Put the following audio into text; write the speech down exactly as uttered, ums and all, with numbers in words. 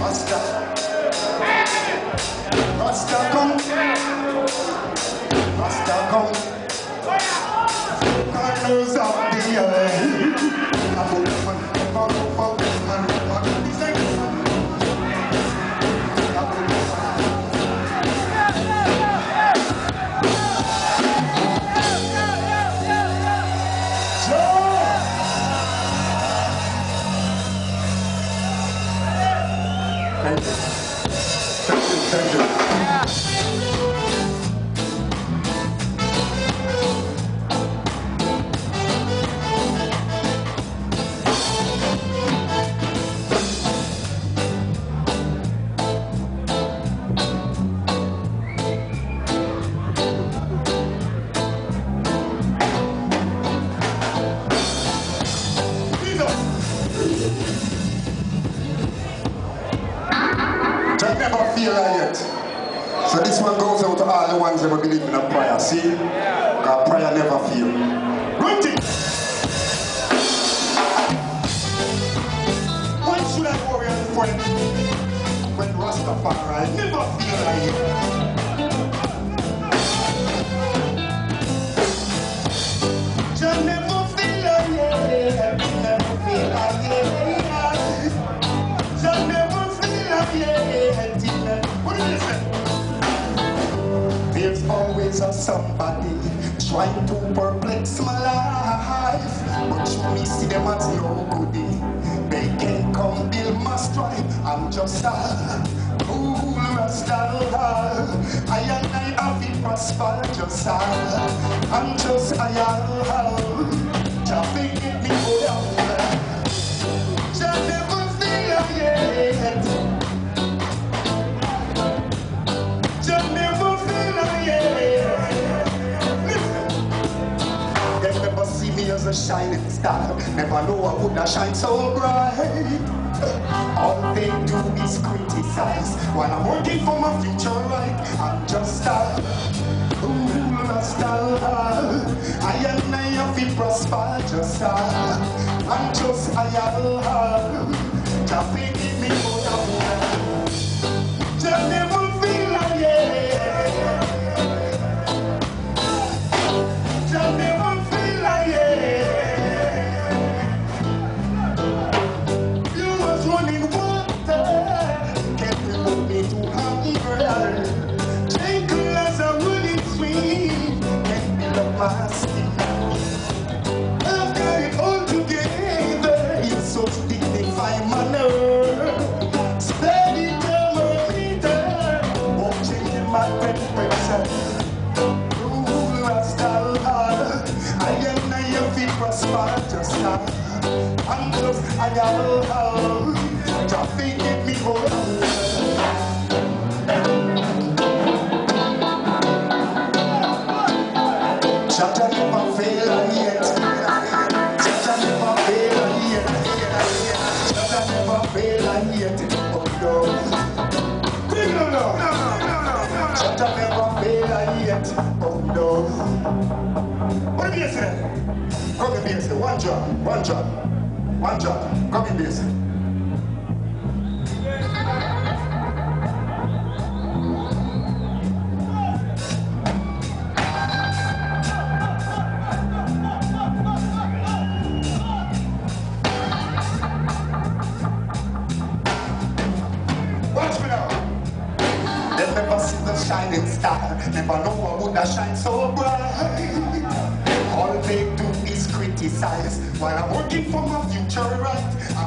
Rasta. Rasta come. Rasta come. Corners of the earth. I put them on, on, on, on, on these things. I put them on. Thank you. Thank you, thank you. I never feel like it. So this one goes out to all the ones that believe in a prayer. See? Because prayer never fail. Run it! Why should I worry and fret when Rastafari never feel like it? Just never feel like it. Never feel like it. Just never feel like it. What do you say? There's always a somebody trying to perplex my life, but you me see them as no goodie. They can't come build my strife. I'm just a cool Rasta. I and I have it prosper just a. I'm just a young. Just forgive me for that. Just never feel like it. Just never feel like it. They never see me as a shining star. Never know I would not shine so bright. All they do is criticize while I'm working for my future right. I'm just a cool Rasta. I and I have to prosper just a. I'm just a young. Just forgive me for that. Just never feel like it. Just never feel like it. You was running water, can't remove me to hunger. Drink as a running stream, can't build up my skin. I've got it all together in such dignified manner. Steady thermometer, won't change in my temperature. Rule Rasta, I am not your feet prosper just now. I'm just a young. Just forgive me for that. Jaja never fail yet. Jaja never fail yet. Jaja never fail yet. Oh no. No, no, no, no, no. Jaja never fail yet. Oh no. What do you say? Come in here, say one job, one job, one job. Come in here, say. Watch me now. They never see the shining star. Never know I would have shine so bright. All they do is criticize while I'm working for my future right.